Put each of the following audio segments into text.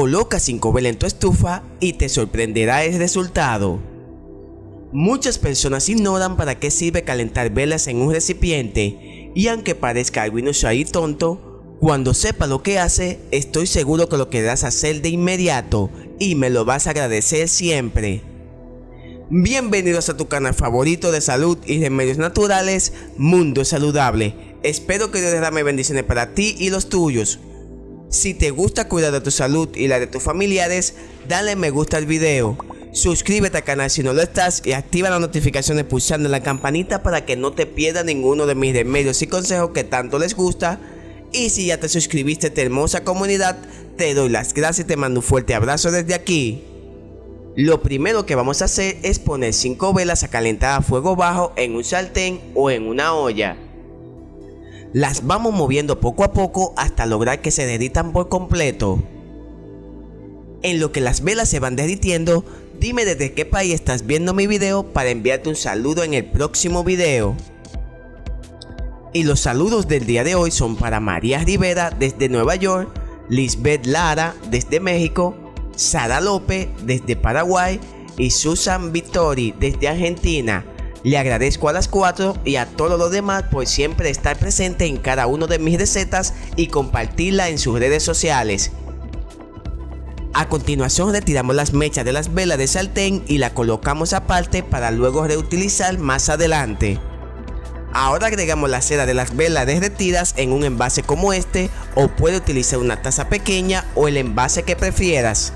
Coloca 5 velas en tu estufa y te sorprenderá el resultado. Muchas personas ignoran para qué sirve calentar velas en un recipiente, y aunque parezca algo inusual y tonto, cuando sepa lo que hace, estoy seguro que lo querrás hacer de inmediato y me lo vas a agradecer siempre. Bienvenidos a tu canal favorito de salud y remedios naturales, Mundo Saludable. Espero que Dios derrame bendiciones para ti y los tuyos. Si te gusta cuidar de tu salud y la de tus familiares, dale me gusta al video. Suscríbete al canal si no lo estás y activa las notificaciones pulsando en la campanita para que no te pierdas ninguno de mis remedios y consejos que tanto les gusta. Y si ya te suscribiste a esta hermosa comunidad, te doy las gracias y te mando un fuerte abrazo desde aquí. Lo primero que vamos a hacer es poner 5 velas a calentar a fuego bajo en un sartén o en una olla. Las vamos moviendo poco a poco hasta lograr que se derritan por completo. En lo que las velas se van derritiendo, dime desde qué país estás viendo mi video para enviarte un saludo en el próximo video. Y los saludos del día de hoy son para María Rivera desde Nueva York, Lisbeth Lara desde México, Sara López desde Paraguay y Susan Vittori desde Argentina. Le agradezco a las 4 y a todos los demás por siempre estar presente en cada una de mis recetas y compartirla en sus redes sociales. A continuación retiramos las mechas de las velas del sartén y la colocamos aparte para luego reutilizar más adelante. Ahora agregamos la cera de las velas derretidas en un envase como este, o puede utilizar una taza pequeña o el envase que prefieras.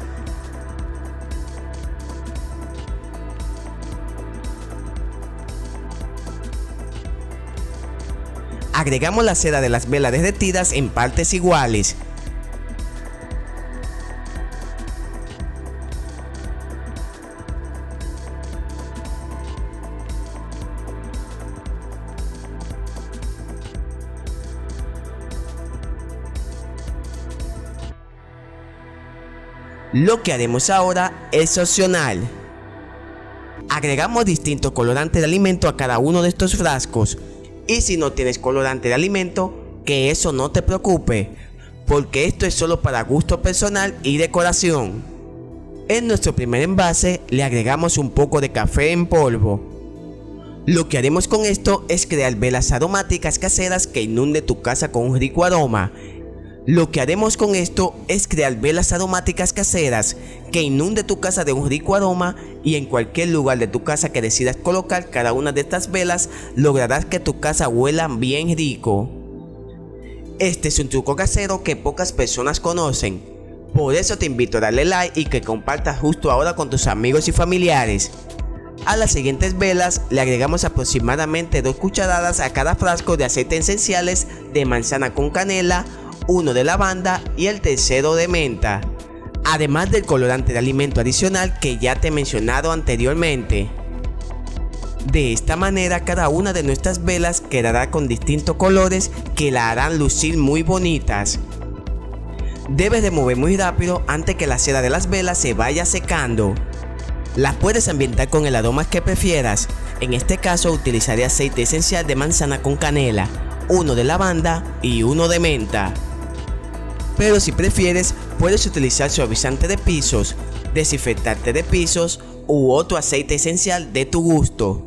Agregamos la cera de las velas derretidas en partes iguales. Lo que haremos ahora es opcional. Agregamos distintos colorantes de alimento a cada uno de estos frascos. Y si no tienes colorante de alimento, que eso no te preocupe, porque esto es solo para gusto personal y decoración. En nuestro primer envase le agregamos un poco de café en polvo. Lo que haremos con esto es crear velas aromáticas caseras que inunden tu casa con un rico aroma. Lo que haremos con esto es crear velas aromáticas caseras que inunde tu casa de un rico aroma, y en cualquier lugar de tu casa que decidas colocar cada una de estas velas lograrás que tu casa huela bien rico. Este es un truco casero que pocas personas conocen, por eso te invito a darle like y que compartas justo ahora con tus amigos y familiares. A las siguientes velas le agregamos aproximadamente 2 cucharadas a cada frasco de aceites esenciales de manzana con canela, uno de lavanda y el tercero de menta, además del colorante de alimento adicional que ya te he mencionado anteriormente. De esta manera cada una de nuestras velas quedará con distintos colores que la harán lucir muy bonitas. Debes de mover muy rápido antes que la cera de las velas se vaya secando. Las puedes ambientar con el aroma que prefieras. En este caso utilizaré aceite esencial de manzana con canela, uno de lavanda y uno de menta. Pero si prefieres, puedes utilizar suavizante de pisos, desinfectante de pisos u otro aceite esencial de tu gusto.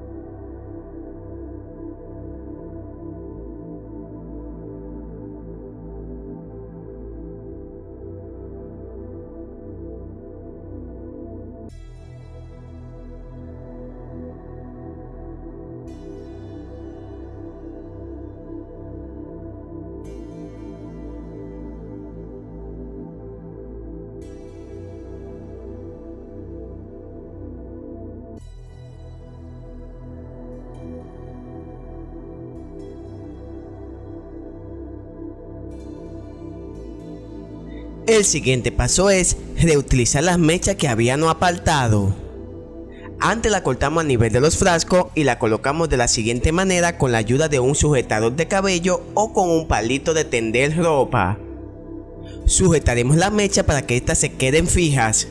El siguiente paso es reutilizar las mechas que habíamos apartado. Antes la cortamos a nivel de los frascos y la colocamos de la siguiente manera con la ayuda de un sujetador de cabello o con un palito de tender ropa. Sujetaremos la mecha para que éstas se queden fijas.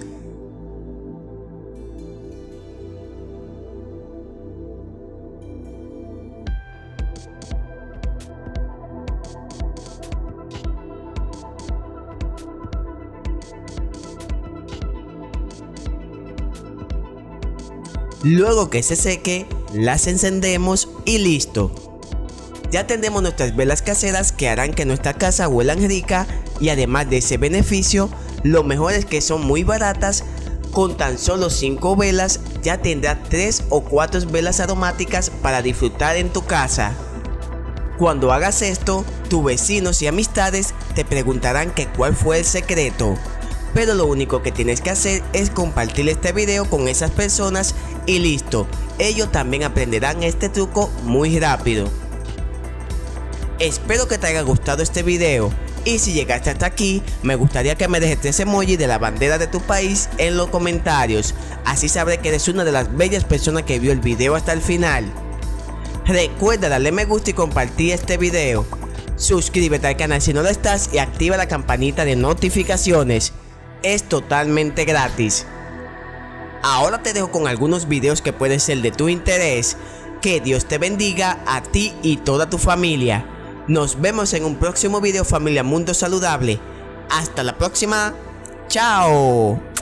Luego que se seque, las encendemos y listo. Ya tendremos nuestras velas caseras que harán que nuestra casa huela rica, y además de ese beneficio, lo mejor es que son muy baratas. Con tan solo 5 velas ya tendrás 3 o 4 velas aromáticas para disfrutar en tu casa. Cuando hagas esto, tus vecinos y amistades te preguntarán que cuál fue el secreto. Pero lo único que tienes que hacer es compartir este video con esas personas y listo, ellos también aprenderán este truco muy rápido. Espero que te haya gustado este video, y si llegaste hasta aquí, me gustaría que me dejes 3 emojis de la bandera de tu país en los comentarios, así sabré que eres una de las bellas personas que vio el video hasta el final. Recuerda darle me gusta y compartir este video. Suscríbete al canal si no lo estás y activa la campanita de notificaciones. Es totalmente gratis. Ahora te dejo con algunos videos que pueden ser de tu interés. Que Dios te bendiga a ti y toda tu familia. Nos vemos en un próximo video, familia Mundo Saludable. Hasta la próxima. Chao.